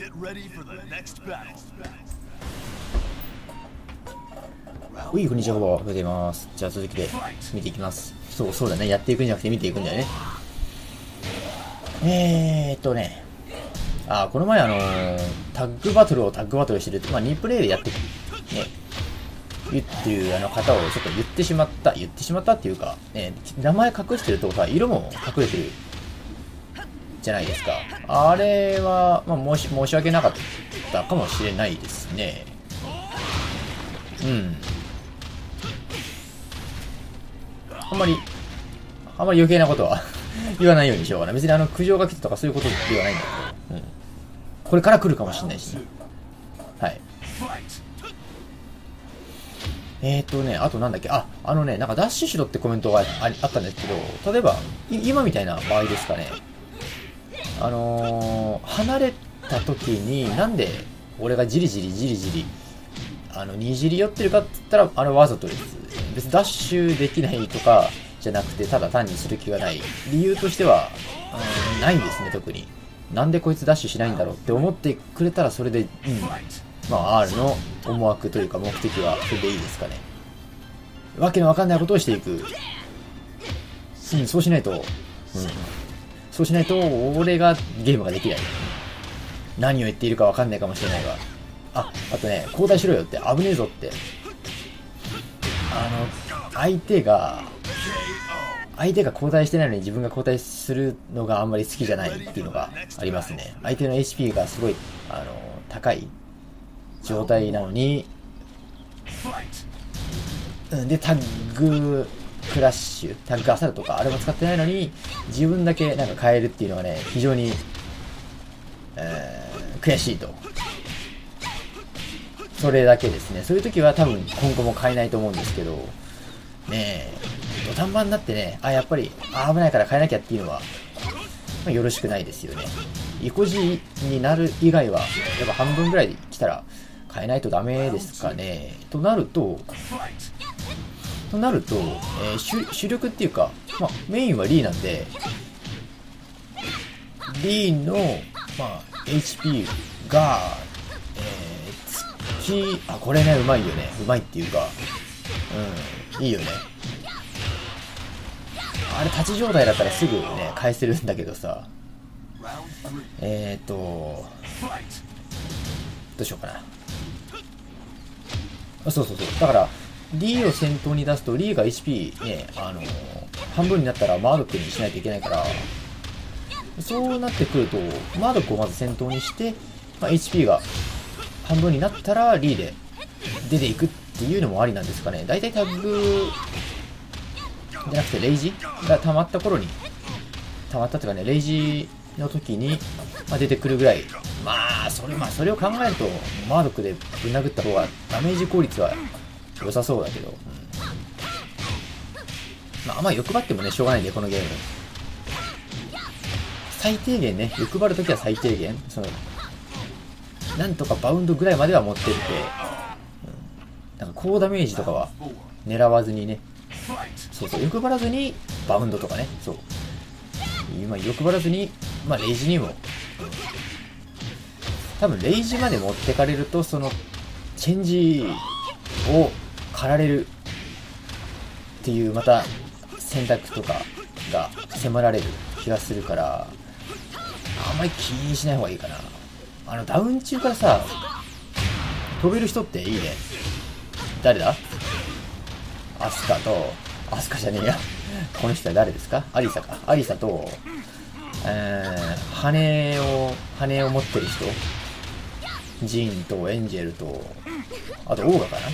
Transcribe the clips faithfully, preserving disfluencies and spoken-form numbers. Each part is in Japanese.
うい、こんにちは、おはようございます。じゃあ続きで見ていきます。そう、そうだね。やっていくんじゃなくて見ていくんだよね。えーっとね。あ、この前あのー、タッグバトルをタッグバトルしてるって、まあにプレイでやってね、言っていうあの方をちょっと言ってしまった。言ってしまったっていうか、ね、名前隠してるとさ、色も隠れてるじゃないですか。あれは、まあ申し、申し訳なかったかもしれないですね。うん。あんまり、あんまり余計なことは言わないようにしようかな。別にあの、苦情が来てとかそういうことではないんだけど。うん。これから来るかもしれないしね。はい。えーとね、あとなんだっけ、あ、あのね、なんかダッシュしろってコメントが あ, あったんですけど、例えば、今みたいな場合ですかね。あのー、離れた時になんで俺がじりじりじりじり、あの、にじり寄ってるかって言ったら、あれわざとです。別にダッシュできないとかじゃなくて、ただ単にする気がない。理由としては、うん、ないんですね、特に。なんでこいつダッシュしないんだろうって思ってくれたらそれで、うん。まあ、アール の思惑というか目的はそれでいいですかね。わけのわかんないことをしていく。うん、そうしないと、うん。そうしないと、俺がゲームができない。何を言っているかわかんないかもしれないが。あ、あとね、交代しろよって危ねえぞって。あの、相手が、相手が交代してないのに自分が交代するのがあんまり好きじゃないっていうのがありますね。相手の エイチピー がすごい、あの、高い状態なのに、で、タッグクラッシュ、タッグアサルとかあれも使ってないのに、自分だけなんか変えるっていうのがね、非常に、えー、悔しいと。それだけですね。そういう時は多分今後も変えないと思うんですけど、ねえ、土壇場になってね、あ、やっぱり、あ、危ないから変えなきゃっていうのは、まあ、よろしくないですよね。イコジになる以外は、やっぱ半分ぐらいで来たら変えないとダメですかね。となると、となると、えー、主, 主力っていうか、まあ、メインはリーなんで、リーの、まあ、エイチピー が、えー、月、あ、これね、うまいよね。うまいっていうか、うん、いいよね。あれ、立ち状態だったらすぐね、返せるんだけどさ、えーと、どうしようかな。そうそうそう。だから、リーを先頭に出すと、リーが エイチピー ね、あのー、半分になったらマードックにしないといけないから、そうなってくると、マードックをまず先頭にして、まあ、エイチピー が半分になったら、リーで出ていくっていうのもありなんですかね。だいたいタッグ、じゃなくて、レイジが溜まった頃に、溜まったっていうかね、レイジの時に、まあ、出てくるぐらい。まあ、それ、まあ、それを考えると、マードックでぶん殴った方がダメージ効率は良さそうだけど、うん、まあ、まあ欲張ってもね、しょうがないんで、このゲーム。最低限ね、欲張るときは最低限、その、なんとかバウンドぐらいまでは持ってって、うん、なんか高ダメージとかは狙わずにね、そうそう、欲張らずにバウンドとかね、そう。今、欲張らずに、まあ、レイジにも、うん、多分、レイジまで持ってかれると、その、チェンジを狩られるっていう、また、選択とかが迫られる気がするから、あんまり気にしない方がいいかな。あの、ダウン中からさ、飛べる人っていいね。誰だ？アスカと、アスカじゃねえや。この人は誰ですか？アリサか。アリサと、えー、羽を、羽を持ってる人。ジンとエンジェルと、あとオーガかな。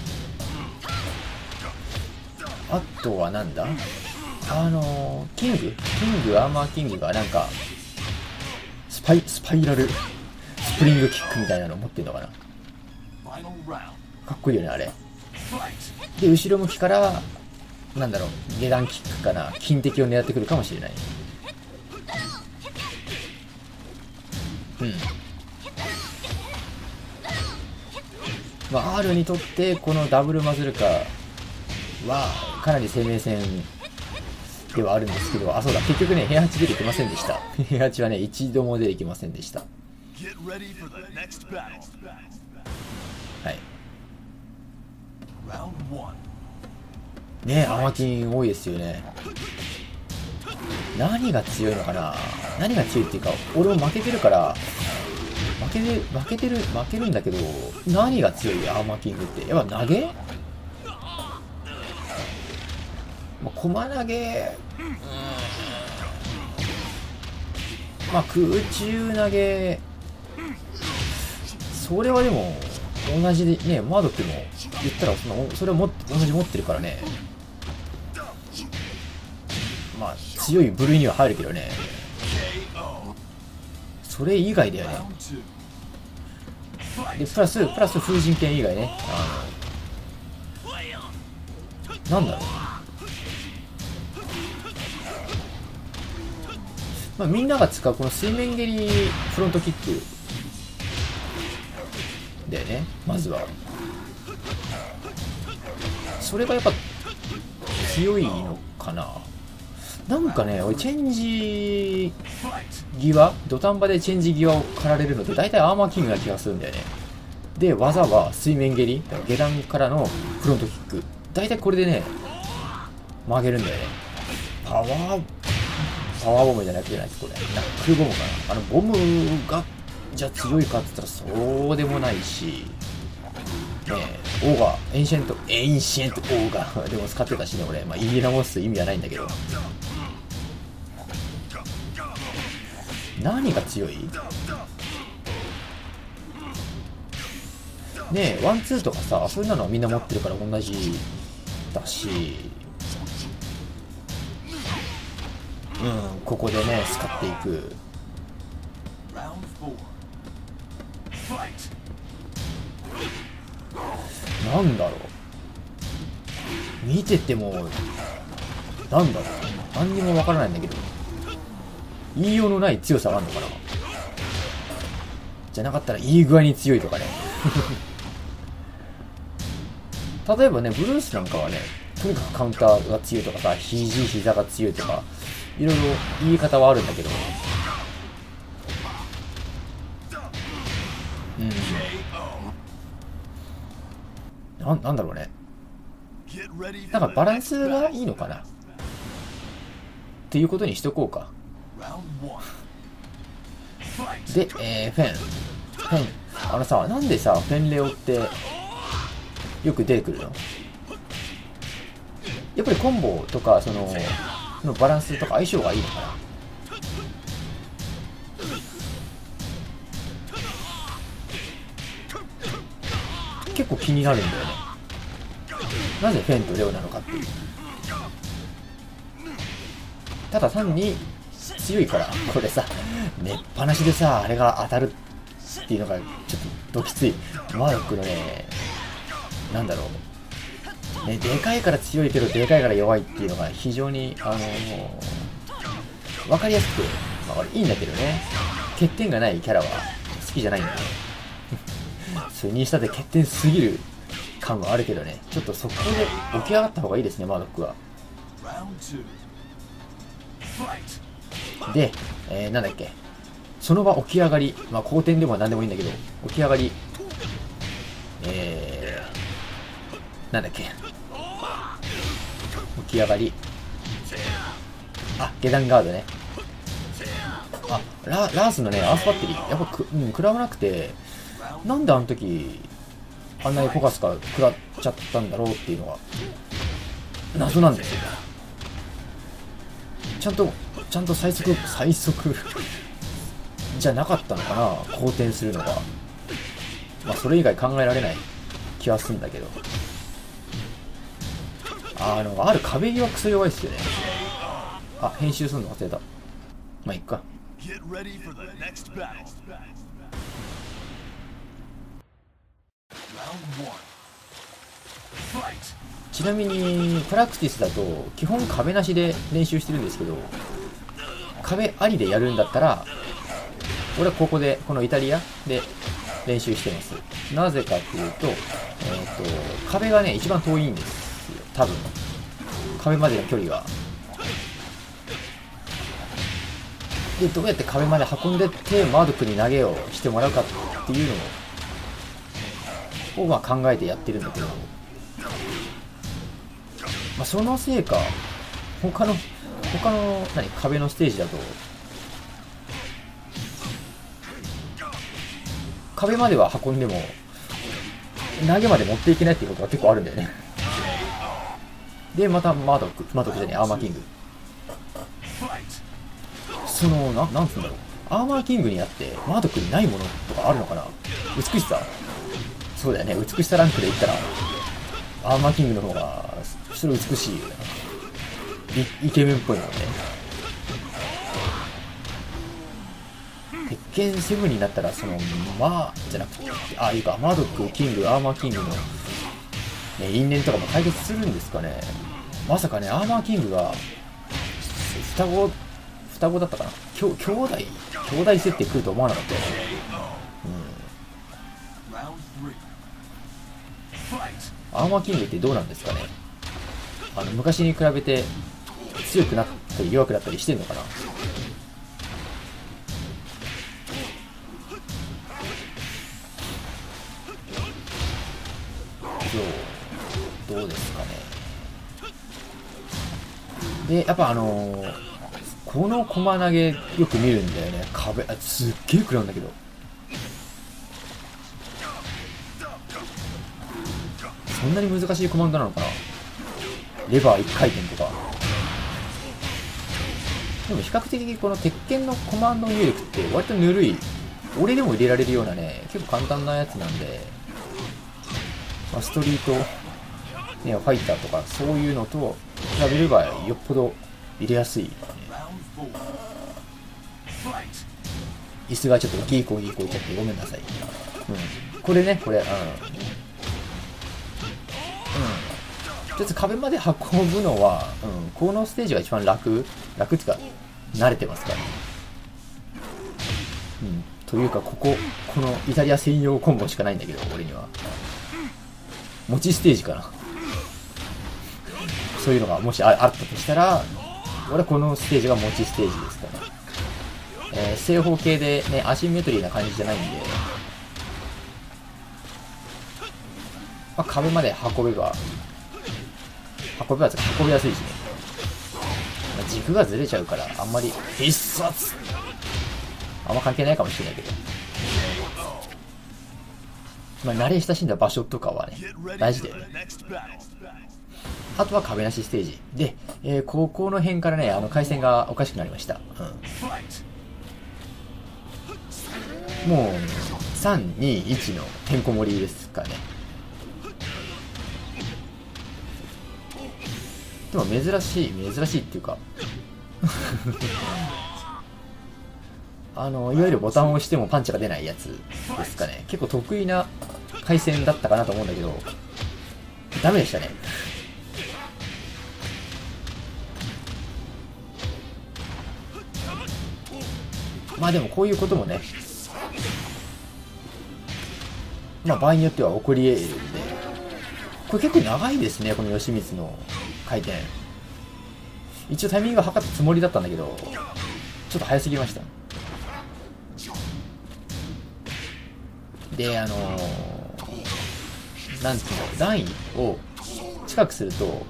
あとはなんだ？あのー、キングキング、アーマーキングがなんか、スパイ、スパイラル、スプリングキックみたいなの持ってんのかな。かっこいいよね、あれ。で、後ろ向きから、なんだろう、下段キックかな、金敵を狙ってくるかもしれない。うん。まあ、R にとって、このダブルマズルカは、かなり生命線ではあるんですけど、あ、そうだ、結局ね、平八出てきませんでした。平八はね、一度も出てきませんでした。 はい。ねえ、アマキン多いですよね。何が強いのかな。何が強いっていうか、俺も負けてるから、負けて、負けてる、負けるんだけど、何が強いアーマーキングって。やっぱ投げ、まあ、駒投げ、うん、まあ空中投げ、それはでも、同じで、ね、マードックも言ったらその、それはも同じ持ってるからね。まあ、強い部類には入るけどね。それ以外だよね。で、プラス、プラス風神剣以外ね。あの、なんだろう。まあ、みんなが使うこの水面蹴りフロントキックだよね、まずは。それがやっぱ強いのかな。なんかね、俺チェンジ際、土壇場でチェンジ際を狩られるのって大体アーマーキングな気がするんだよね。で、技は水面蹴り、下段からのフロントキック。大体これでね、曲げるんだよね。パワー、パワーボムじゃなくてないです、これ。ナックルボムかな。あの、ボムが、じゃあ強いかって言ったらそうでもないし、ねえ、オーガー、エンシェント、エンシェントオーガーでも使ってたしね、俺。まあ、言い直す意味はないんだけど。何が強い？ねえ、ワンツーとかさ、そういうのはみんな持ってるから同じだし、うん、ここでね、使っていく。なんだろう。見てても、なんだろう。何にもわからないんだけど。言いようのない強さがあるのかな。じゃなかったらいい具合に強いとかね。例えばね、ブルースなんかはね、とにかくカウンターが強いとかさ、肘、膝が強いとか、いろいろ言い方はあるんだけど、うん。な、なんだろうね。なんかバランスがいいのかな。っていうことにしとこうか。で、えー、フェン。フェン。あのさ、なんでさ、フェンレオってよく出てくるの？やっぱりコンボとか、その、そのバランスとか相性がいいのかな？結構気になるんだよね。なぜフェンとレオなのかっていう。ただ単に強いから、これさ、寝っぱなしでさ、あれが当たるっていうのがちょっとドキつい。マーロックのね、なんだろう。ね、でかいから強いけど、でかいから弱いっていうのが非常に、あのー、わかりやすくて、まあ、いいんだけどね。欠点がないキャラは好きじゃないんだよね。それにしたって欠点すぎる感はあるけどね。ちょっとそこで起き上がった方がいいですね、マーロックは。で、えー、なんだっけ。その場起き上がり。まあ、後転でも何でもいいんだけど、起き上がり。えー、なんだっけ。起き上がり。あ、下段ガードね。あ、ラ、ラースのね、アースバッテリー。やっぱく、うん、食らわなくて、なんであの時、あんなにフォカスから食らっちゃったんだろうっていうのが、謎なんですよ。ちゃんと、ちゃんと最速、最速じゃなかったのかな、後転するのが。まあ、それ以外考えられない気はするんだけど。あの、ある壁際クソ弱いっすよね。あ、編集するの忘れた。まあ、いっか。ちなみにプラクティスだと基本壁なしで練習してるんですけど、壁ありでやるんだったら俺はここでこのイタリアで練習してます。なぜかっていうと、えー、と壁がね一番遠いんですよ、多分。壁までの距離がで、どうやって壁まで運んでって、マードックに投げをしてもらうかっていうのを、をまあ考えてやってるんだけど、まあ、そのせいか、他の、他の、何、壁のステージだと、壁までは運んでも、投げまで持っていけないっていうことが結構あるんだよね。で、またマードック、マードックじゃねえ、アーマーキング。その、な、なんつうんだろう。アーマーキングにあって、マードックにないものとかあるのかな。美しさ。そうだよね、美しさランクで言ったら、アーマーキングの方が、それ美しいよな。イ, イケメンっぽいもんね。鉄拳セブンになったら、その、まあ、じゃなくて、あ、いいか、マードック、キング、アーマーキングの、ね、因縁とかも解決するんですかね。まさかね、アーマーキングが、双子、双子だったかな。きょ兄弟、兄弟設定来ると思わなかったよね。うん。アーマーキングってどうなんですかね。あの、昔に比べて、強くなったり弱くなったりしてんのかな。どう、どうですかね。で、やっぱあのー、この駒投げよく見るんだよね。壁、あ、すっげえ食らうんだけど。そんなに難しいコマンドなのかな。レバーいっかい転とか。でも比較的この鉄拳のコマンド入力って割とぬるい。俺でも入れられるようなね、結構簡単なやつなんで、まあ、ストリート、ね、ファイターとかそういうのと比べればよっぽど入れやすい、ね。椅子がちょっとギーコーギーコーいっちゃってごめんなさい。うん。これね、これ、うん。うん。とりあえず壁まで運ぶのは、うん、このステージが一番楽楽っていうか、慣れてますから、ね。うん。というか、ここ、このイタリア専用コンボしかないんだけど、俺には。持ちステージかな。そういうのがもし あ, あったとしたら、俺はこのステージが持ちステージですから。えー、正方形でね、アシンメトリーな感じじゃないんで、まあ、壁まで運べば、運べば、運びやすいしね。まあ、軸がずれちゃうから、あんまり、必殺あんま関係ないかもしれないけど。まあ、慣れ親しんだ場所とかはね、大事だよね。あとは壁なしステージ。で、えー、ここの辺からね、あの、回線がおかしくなりました。うん。もう、さん、に、いちのてんこ盛りですかね。でも珍しい、珍しいっていうか、あの、いわゆるボタンを押してもパンチが出ないやつですかね。結構得意な回線だったかなと思うんだけど、ダメでしたね。まあでもこういうこともね、まあ場合によっては起こり得るんで、これ結構長いですね、この吉光の回転。一応タイミングを測ったつもりだったんだけど、ちょっと早すぎました。で、あのー、なんていうの、段位を近くすると、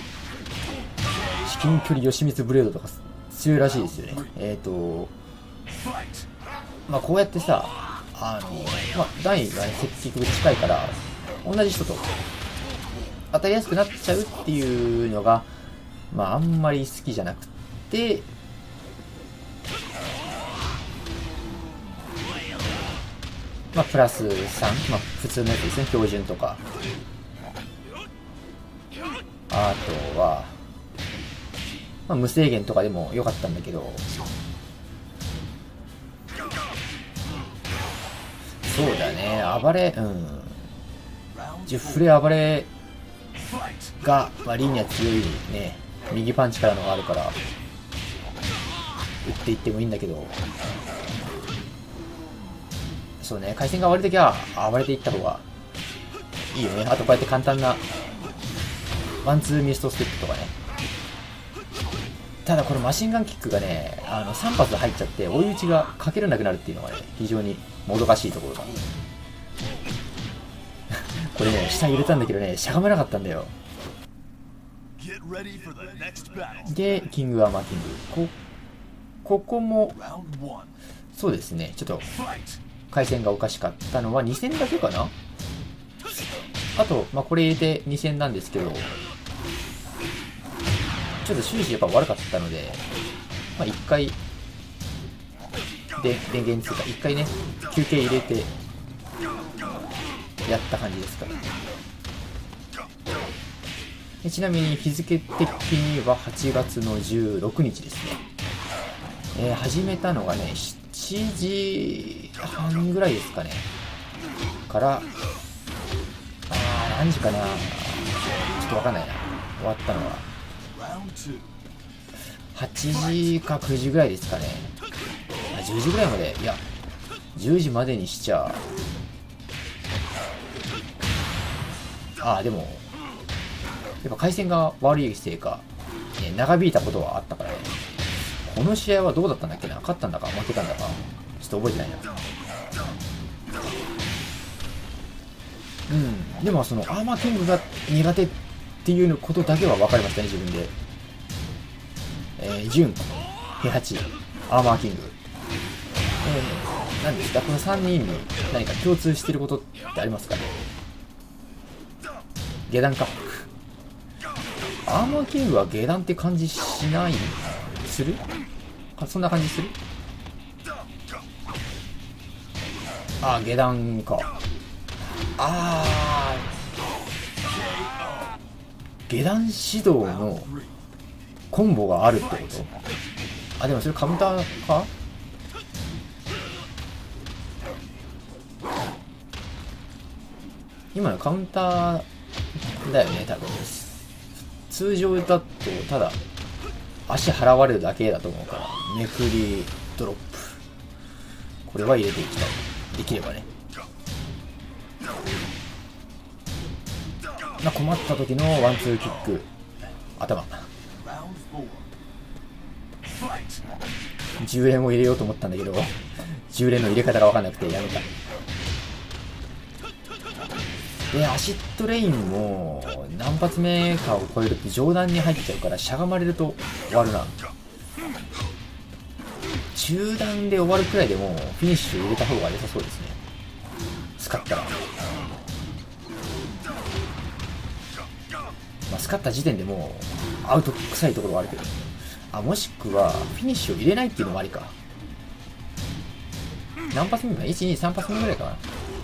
至近距離吉光ブレードとか強いらしいですよね。えっと、まあこうやってさ、あのー、まあ段位がね、結局近いから、同じ人と当たりやすくなっちゃうっていうのが、まああんまり好きじゃなくて、まあ、プラスさん、まあ、普通のやつですね、標準とか。あとは、まあ、無制限とかでも良かったんだけど、そうだね、暴れ、うん。じゅうフレ暴れが、まあ、リニア強いね、右パンチからのがあるから、打っていってもいいんだけど、そうね、回線が割れるときは暴れていった方がいいよね。あとこうやって簡単なワンツーミストステップとかね。 ただこのマシンガンキックがね、あのさん発入っちゃって追い打ちがかけられなくなるっていうのがね、非常にもどかしいところだ。これね、下入れたんだけどね、しゃがめなかったんだよ。で、キングアーマーキング。こ、ここも、そうですね、ちょっと、回線がおかしかったのはに戦だけかな。あと、まあ、これ入れてに戦なんですけど、ちょっと終始やっぱ悪かったので、まあ、いっかい、で、電源つうか、いっかいね、休憩入れて、やった感じですから。でちなみに日付的にははちがつのじゅうろくにちですね。えー、始めたのがね、しちじはんぐらいですかね。から、あー、何時かな、ちょっとわかんないな。終わったのは。はちじかくじぐらいですかね。あ、じゅうじぐらいまで。いや、じゅうじまでにしちゃ、ああ、でも、やっぱ回線が悪いせいか、ね、長引いたことはあったからね。この試合はどうだったんだっけな、勝ったんだか負けたんだか、ちょっと覚えてないな。うん、でもそのアーマーキングが苦手っていうことだけは分かりましたね、自分で。えー、ジュン、ヘハチ、アーマーキング。えー、何ですか、このさんにんに何か共通してることってありますかね。下段か。アーマーキングは下段って感じしないするあ、そんな感じする。あー、下段か。あー、下段指導のコンボがあるってこと。あ、でもそれカウンターか。今のカウンターだよね、多分。通常だとただ足払われるだけだと思うから、めくりドロップ、これは入れていきたい、できればね。まあ、困った時のワンツーキック、頭じゅう連を入れようと思ったんだけど、じゅう連の入れ方が分かんなくてやめた。で、アシッドレインも何発目かを超えると上段に入っちゃうから、しゃがまれると終わるな。中段で終わるくらいでもフィニッシュ入れた方が良さそうですね、スカったら。まあ、スカった時点でもうアウト臭いところはあるけど、あ、もしくはフィニッシュを入れないっていうのもありか。何発目か ?いち、に、さん発目ぐらいかな。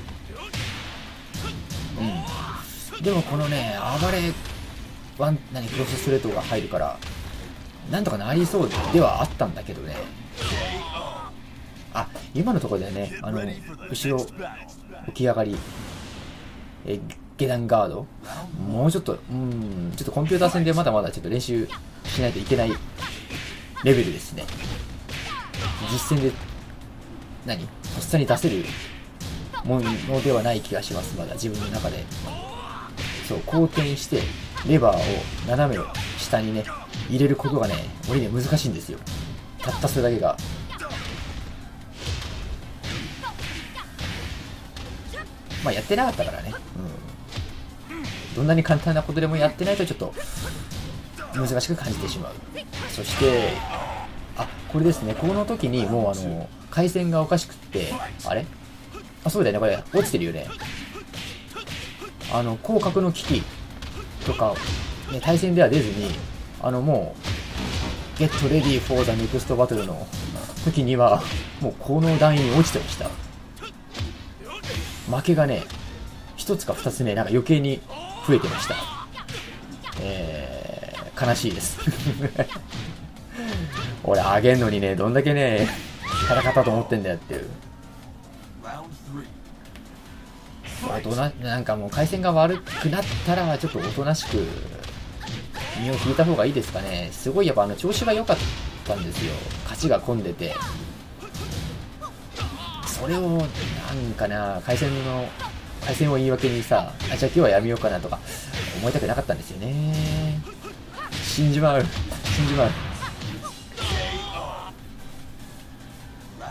うん。でもこのね、暴れ、ワン、何、クロスストレートが入るから、なんとかなりそうではあったんだけどね。あ、今のところでね、あの、後ろ、起き上がり、え、下段ガード、もうちょっと、うん、ちょっとコンピューター戦でまだまだちょっと練習しないといけないレベルですね。実戦で、何、とっさに出せるものではない気がします、まだ自分の中で。そう、後転して、レバーを斜め下にね、入れることがね、俺には難しいんですよ。たったそれだけが。まあやってなかったからね。うん。どんなに簡単なことでもやってないとちょっと難しく感じてしまう。そして、あ、これですね。この時にもうあの、回線がおかしくって、あれあ、そうだよね。これ、落ちてるよね。あの、広角の機器とか、ね、対戦では出ずに、あの、もう、Get ready for the next battle の時には、もうこの段位に落ちてました。負けがね、一つか二つね、なんか余計に増えてました。えー、悲しいです。俺、あげんのにね、どんだけね、戦ったと思ってんだよっていう。あとな、なんかもう回線が悪くなったら、ちょっとおとなしく身を引いた方がいいですかね。すごいやっぱあの調子が良かったんですよ。勝ちが込んでて。それを、なんかな、回線の、回線を言い訳にさ、あ、じゃあ今日はやめようかなとか思いたくなかったんですよね。死んじまう。死んじまう。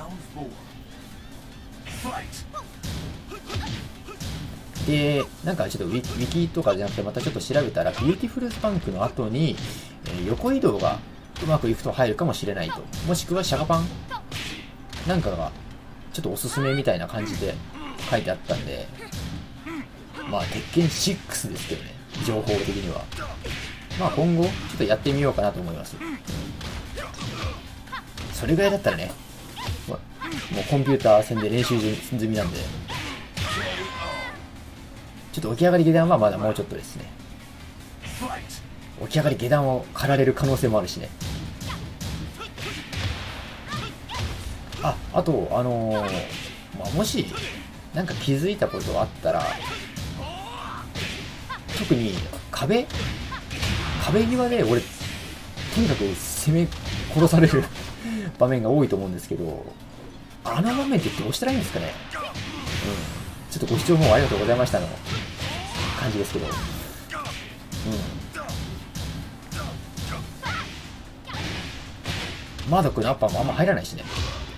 で、なんかちょっとウィ、ウィキとかじゃなくてまたちょっと調べたら、ビューティフルスパンクの後に、えー、横移動がうまくいくと入るかもしれないと。もしくはシャカパンなんかが、ちょっとおすすめみたいな感じで書いてあったんで、まあ、鉄拳シックスですけどね、情報的には。まあ今後、ちょっとやってみようかなと思います。それぐらいだったらね、もうコンピューター戦で練習済みなんで、ちょっと起き上がり下段はまだもうちょっとですね。起き上がり下段を狩られる可能性もあるしね。あ、あと、あのー、まあ、もし、なんか気づいたことあったら、特に壁壁際で俺、とにかく攻め殺される場面が多いと思うんですけど、あの場面ってどうしたらいいんですかね。うん。ちょっとご視聴もありがとうございましたの感じですけど。うん。マードックのアッパーもあんま入らないしね。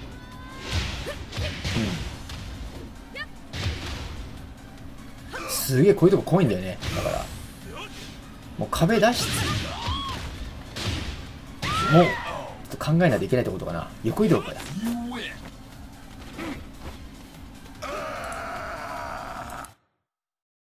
うん。すげえこういうとこ怖いんだよね。だから。もう壁脱出もう、ちょっと考えないといけないってことかな。横移動かや。